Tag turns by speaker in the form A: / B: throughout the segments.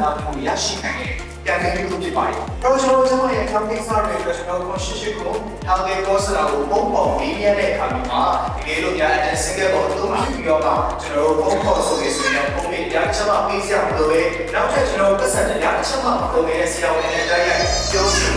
A: နာမှုရရှိနိုင်တယ်ပြန်ပြီးဖြစ်ပါတယ်တော့ကျွန်တော်ရဲ့ camping site တွေကျွန်တော် conscious ကို healthy course ကိုပုံပေါ်ပြီးရတဲ့အခါမှာတကယ်လို့များအ single ကိုသုံးပြီးတော့ကျွန်တော်တို့ပုံပေါ်ဆိုရင်ပုံပြီးရချက်မှပေးစရာမလိုပဲနောက်ထပ်ကျွန်တော်ပတ်စံရချက်မှမကုန်တဲ့ဆရာဝန်တွေတိုက်ရိုက်ပြောဆို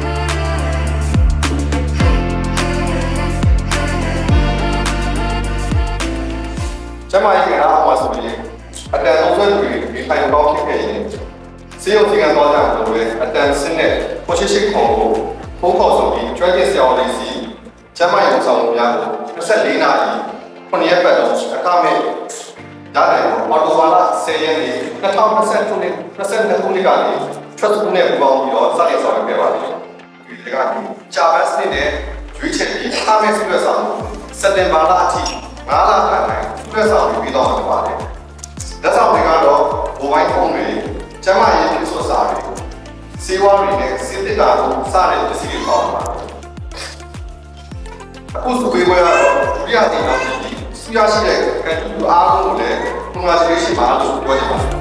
A: ကျမကြီးကအားမဆိုရင်အတန်ဆုံးဆွဲသူတွေဒီထိုင်ကောင်းဖြစ်ခဲ့ရင်စေယုံစီကံသွားကြလို့ပဲအတန်စင်းနဲ့ကိုရှိရှိခေါ်ကိုဖုန်းခေါ်ဆိုပြီးကျွမ်းကျင်ဆရာဝန်တွေစီကျမကြီးဆောင်လို့များကို24နာရီ9ရက်ပတ်တော့အခမဲ့ရတယ်အော်တိုဘာလ10ရက်နေ့2020ခုနှစ်22ခုနှစ်ကနေ trust နဲ့ပူးပေါင်းပြီးတော့စတင်ဆောင်ရွက်ခဲ့ပါတယ်ဒီကဂျာဗတ်စနစ်နဲ့ရွေးချယ်ပြီးအခမဲ့ဆွဲဆောင်စက်တင်ဘာလအထိ9လခန့်တိုင်းဆွဲဆောင်ပြီးတော့ဖြစ်ပါတယ်လက်ဆောင်တွေကတော့ mobile phone တွေကျမရေးဖြစ်ဆိုစာတွေစေဝါတွေနဲ့စစ်တစ်တာကိုစတဲ့ပစ္စည်းတွေပေါင်းပါတယ်အခုစုပေးပွဲကတော့ဒုတိယနေ့တော့ဒီဆူရရှိတဲ့ကန်တူအားလုံးကိုလည်း congratulation ပါလို့ပြောချင်ပါတယ်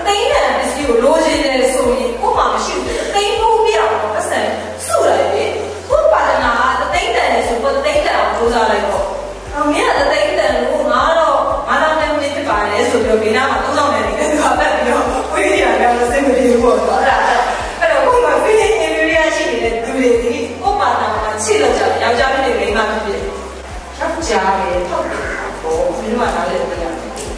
B: လိုချင်တယ်ဆိုရင်ကို့မှာမရှိဘူးတိမ်ဖို့ပြအောင်ပတ်စံစုလိုက်လေမျိုးကနားလည်လို့ရတယ်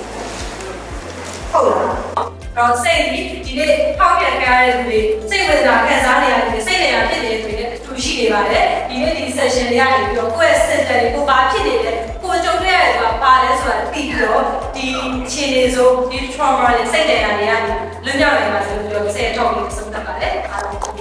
B: ဟုတ်လားတော့စိတ်ဒီနေ့ထောက်ပြခဲ့ရတဲ့သူတွေစိတ်ဝေဒနာခံစားနေရတဲ့စိတ်နေရဖြစ်နေတဲ့သူတွေအထူးရှိနေပါတယ်ဒီနေ့ဒီ session တွေကနေပြီးတော့ကိုယ့်ရဲ့ center တွေကိုဘာဖြစ်နေလဲကိုကြုံရတဲ့ဆိုတာပါလဲဆိုတာသိပြီးတော့ဒီခြေနေစိုးဒီ trauma တွေစိတ်နေရတွေကနေလွတ်မြောက်နိုင်ပါစေလို့ပြောဆဲထောက်ပြီးဆုံးသတ်ပါတယ်အားလုံး